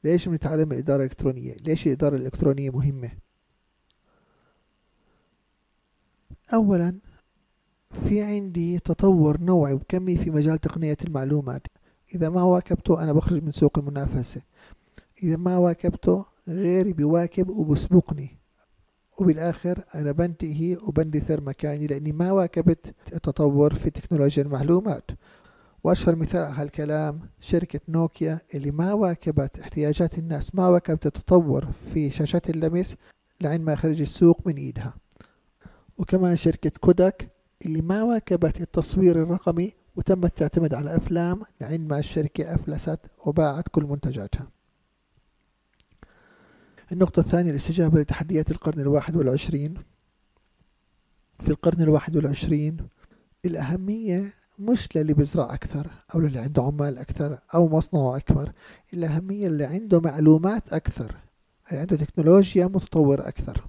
ليش بنتعلم الإدارة الإلكترونية؟ ليش الإدارة الإلكترونية مهمة؟ أولا، في عندي تطور نوعي وكمي في مجال تقنية المعلومات. إذا ما واكبته أنا بخرج من سوق المنافسة، إذا ما واكبته غيري بيواكب وبسبقني، وبالآخر أنا بنتهي وبندثر مكاني لأني ما واكبت التطور في تكنولوجيا المعلومات. وأشهر مثال على هالكلام شركة نوكيا اللي ما واكبت احتياجات الناس، ما واكبت التطور في شاشات اللمس لعند ما خرج السوق من إيدها. وكمان شركة كوداك اللي ما واكبت التصوير الرقمي وتمت تعتمد على أفلام لعند ما الشركة أفلست وباعت كل منتجاتها. النقطة الثانية الاستجابة لتحديات القرن 21. في القرن 21 الأهمية مش للي بيزرع أكثر أو للي عنده عمال أكثر أو مصنعه أكبر، الأهمية اللي عنده معلومات أكثر، اللي عنده تكنولوجيا متطورة أكثر.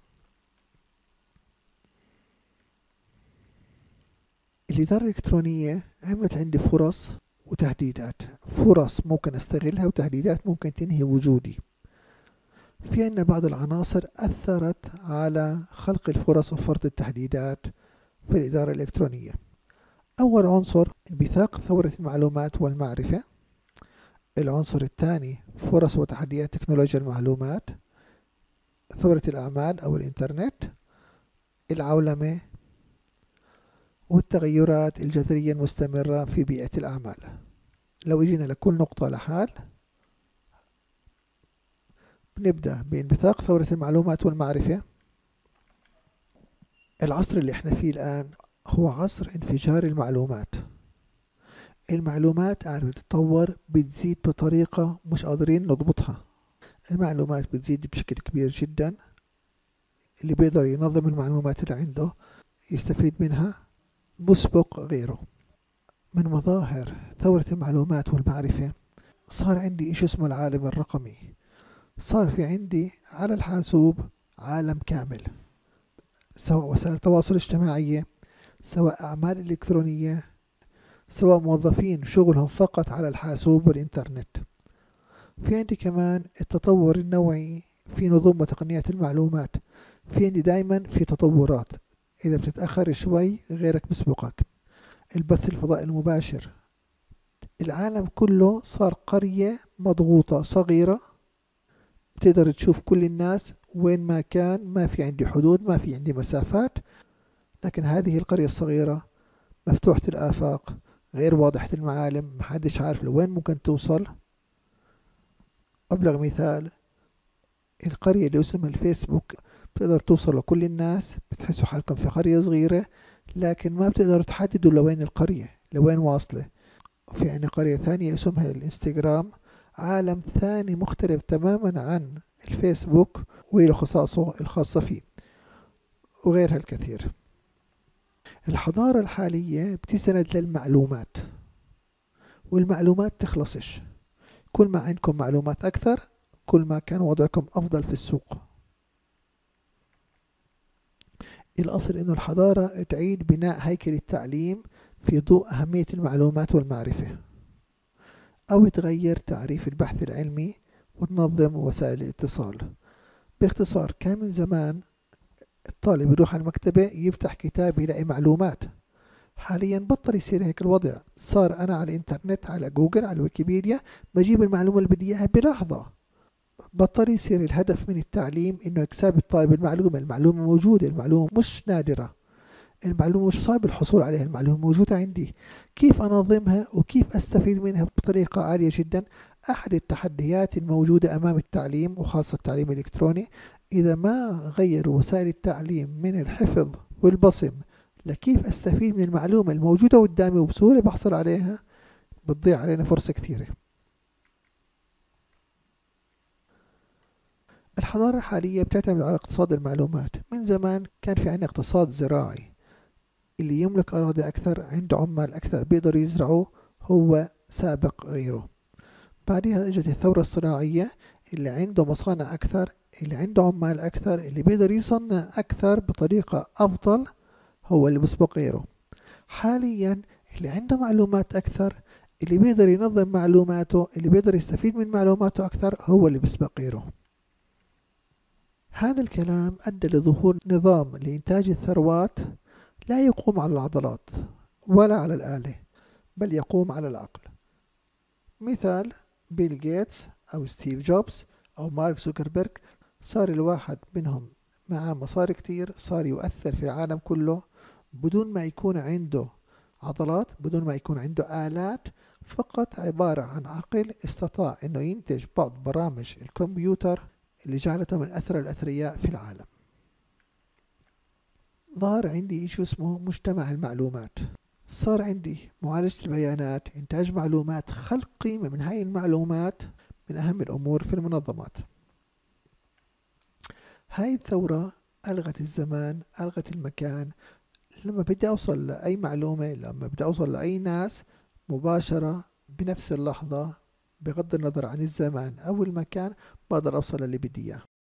الإدارة الإلكترونية عملت عندي فرص وتهديدات، فرص ممكن أستغلها وتهديدات ممكن تنهي وجودي. في عندنا بعض العناصر أثرت على خلق الفرص وفرض التهديدات في الإدارة الإلكترونية. أول عنصر انبثاق ثورة المعلومات والمعرفة. العنصر الثاني فرص وتحديات تكنولوجيا المعلومات، ثورة الأعمال أو الإنترنت، العولمة، والتغيرات الجذرية المستمرة في بيئة الأعمال. لو اجينا لكل نقطة لحال، بنبدأ بانبثاق ثورة المعلومات والمعرفة. العصر اللي احنا فيه الآن هو عصر انفجار المعلومات. المعلومات قاعدة تتطور، بتزيد بطريقة مش قادرين نضبطها. المعلومات بتزيد بشكل كبير جدا، اللي بيقدر ينظم المعلومات اللي عنده يستفيد منها بسبق غيره. من مظاهر ثورة المعلومات والمعرفة صار عندي إيش اسمه العالم الرقمي. صار في عندي على الحاسوب عالم كامل، سواء وسائل تواصل اجتماعية، سواء أعمال إلكترونية، سواء موظفين شغلهم فقط على الحاسوب والإنترنت. في عندي كمان التطور النوعي في نظم وتقنيات المعلومات. في عندي دايما في تطورات، إذا بتتأخر شوي غيرك بسبقك. البث الفضائي المباشر، العالم كله صار قرية مضغوطة صغيرة، بتقدر تشوف كل الناس وين ما كان، ما في عندي حدود، ما في عندي مسافات. لكن هذه القرية الصغيرة مفتوحة الآفاق، غير واضحة المعالم، محدش عارف لوين ممكن توصل. أبلغ مثال القرية اللي اسمها الفيسبوك، بتقدر توصل لكل الناس، بتحسوا حالكم في قرية صغيرة، لكن ما بتقدروا تحددوا لوين القرية، لوين واصلة. في عندنا قرية ثانية اسمها الانستغرام، عالم ثاني مختلف تماما عن الفيسبوك وله خصائصه الخاصة فيه، وغيرها الكثير. الحضارة الحالية بتستند للمعلومات، والمعلومات تخلصش. كل ما عندكم معلومات أكثر كل ما كان وضعكم أفضل في السوق. الأصل إنه الحضارة تعيد بناء هيكل التعليم في ضوء أهمية المعلومات والمعرفة، أو تغير تعريف البحث العلمي وتنظم وسائل الاتصال. باختصار، كان من زمان الطالب يروح على المكتبة يفتح كتاب يلاقي معلومات. حاليا بطل يصير هيك الوضع، صار أنا على الإنترنت، على جوجل، على ويكيبيديا، بجيب المعلومة اللي بدي إياها بلحظة. بطل يصير الهدف من التعليم إنه يكسب الطالب المعلومة. المعلومة موجودة، المعلومة مش نادرة، المعلومة مش صعب الحصول عليها، المعلومة موجودة عندي. كيف أنظمها وكيف أستفيد منها بطريقة عالية جدا؟ أحد التحديات الموجودة أمام التعليم وخاصة التعليم الإلكتروني، إذا ما غيروا وسائل التعليم من الحفظ والبصم لكيف أستفيد من المعلومة الموجودة قدامي وبسهولة بحصل عليها، بتضيع علينا فرصة كثيرة. الحضارة الحالية بتعتمد على اقتصاد المعلومات. من زمان كان في عندنا اقتصاد زراعي، اللي يملك أراضي أكثر، عنده عمال أكثر، بيقدر يزرعوا، هو سابق غيره. بعدها اجت الثورة الصناعية، اللي عنده مصانع أكثر، اللي عنده عمال أكثر، اللي بيقدر يصنع أكثر بطريقة أفضل، هو اللي بيسبق غيره. حاليا اللي عنده معلومات أكثر، اللي بيقدر ينظم معلوماته، اللي بيقدر يستفيد من معلوماته أكثر، هو اللي بيسبق غيره. هذا الكلام أدى لظهور نظام لإنتاج الثروات لا يقوم على العضلات ولا على الآلة، بل يقوم على العقل. مثال بيل جيتس أو ستيف جوبز أو مارك زوكربيرج، صار الواحد منهم معاه مصاري كتير، صار يؤثر في العالم كله بدون ما يكون عنده عضلات، بدون ما يكون عنده آلات، فقط عبارة عن عقل استطاع أنه ينتج بعض برامج الكمبيوتر اللي جعلته من أثرى الأثرياء في العالم. ظهر عندي شيء اسمه مجتمع المعلومات. صار عندي معالجة البيانات، إنتاج معلومات، خلق قيمة من هاي المعلومات، من أهم الأمور في المنظمات. هاي الثورة ألغت الزمان، ألغت المكان. لما بدي أوصل لأي معلومة، لما بدي أوصل لأي ناس مباشرة بنفس اللحظة، بغض النظر عن الزمان أو المكان، بقدر أوصل للي بدي إياه.